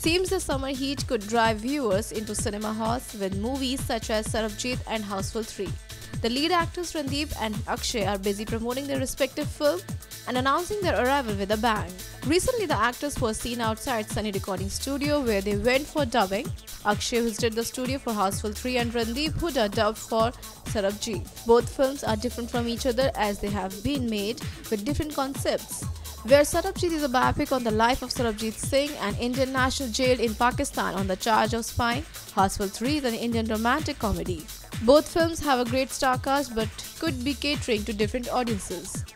Seems the summer heat could drive viewers into cinema halls with movies such as Sarabjit and Houseful 3. The lead actors Randeep and Akshay are busy promoting their respective film and announcing their arrival with a bang. Recently, the actors were seen outside Sunny Recording Studio where they went for dubbing. Akshay visited the studio for Houseful 3 and Randeep Huda dubbed for Sarabjit. Both films are different from each other as they have been made with different concepts. Where Sarabjit is a biopic on the life of Sarabjit Singh, an Indian national jailed in Pakistan on the charge of spying, Houseful 3 is an Indian romantic comedy. Both films have a great star cast but could be catering to different audiences.